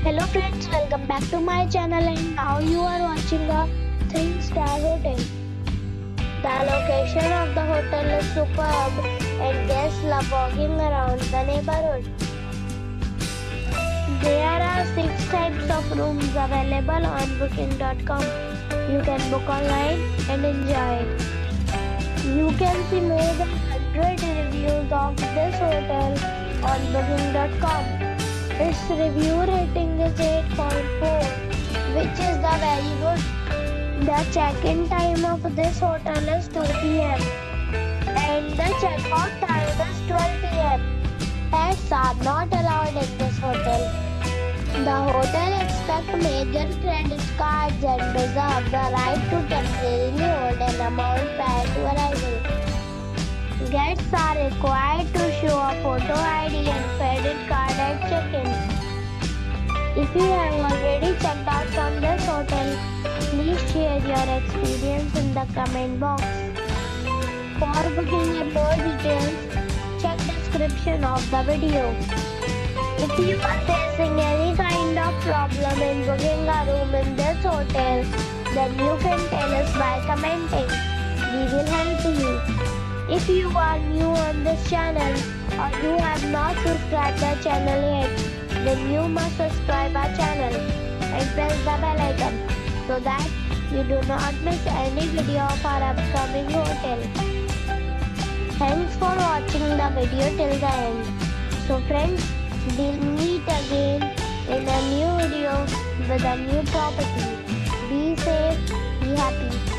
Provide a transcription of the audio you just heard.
Hello friends, welcome back to my channel and now you are watching a 3-star hotel. The location of the hotel is superb and guests love walking around the neighborhood. There are 6 types of rooms available on booking.com. You can book online and enjoy it. You can see more than 100 reviews of this hotel on booking.com. Its review rating is 8.4, which is the very good. The check-in time of this hotel is 2 p.m. and the check-out time is 12 p.m. Pets are not allowed in this hotel. The hotel accepts major credit cards and reserves the right to temporarily hold an amount prior to arrival. Guests are required to show a photo ID and credit card at check-in. If you have already checked out from this hotel, please share your experience in the comment box. For booking and more details, check description of the video. If you are facing any kind of problem in booking a room in this hotel, then you can tell us by commenting. We will help you. If you are new on this channel or you have not subscribed the channel yet, then you must subscribe our channel and press the bell icon so that you do not miss any video of our upcoming hotel. Thanks for watching the video till the end. So friends, we'll meet again in a new video with a new property. Be safe, be happy.